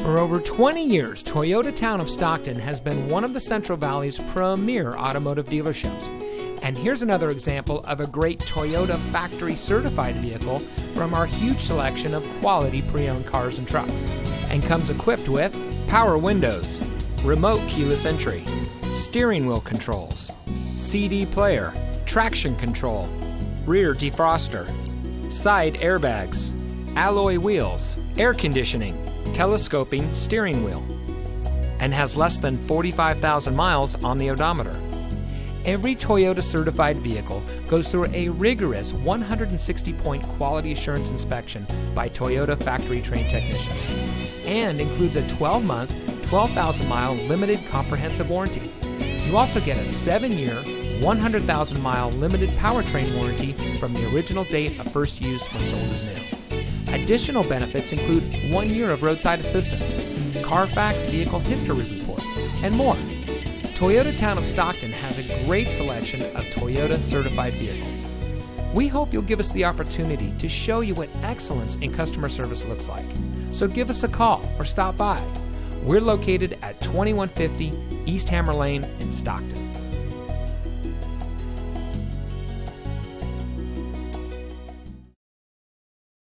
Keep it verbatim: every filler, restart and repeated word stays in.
For over twenty years, Toyota Town of Stockton has been one of the Central Valley's premier automotive dealerships. And here's another example of a great Toyota factory certified vehicle from our huge selection of quality pre-owned cars and trucks. And comes equipped with power windows, remote keyless entry, steering wheel controls, C D player, traction control, rear defroster, side airbags, alloy wheels, air conditioning, telescoping steering wheel, and has less than forty-five thousand miles on the odometer. Every Toyota certified vehicle goes through a rigorous one hundred sixty point quality assurance inspection by Toyota factory trained technicians, and includes a twelve month, twelve thousand mile limited comprehensive warranty. You also get a seven year, one hundred thousand mile limited powertrain warranty from the original date of first use when sold as new. Additional benefits include one year of roadside assistance, Carfax vehicle history report, and more. Toyota Town of Stockton has a great selection of Toyota certified vehicles. We hope you'll give us the opportunity to show you what excellence in customer service looks like. So give us a call or stop by. We're located at twenty-one fifty East Hammer Lane in Stockton.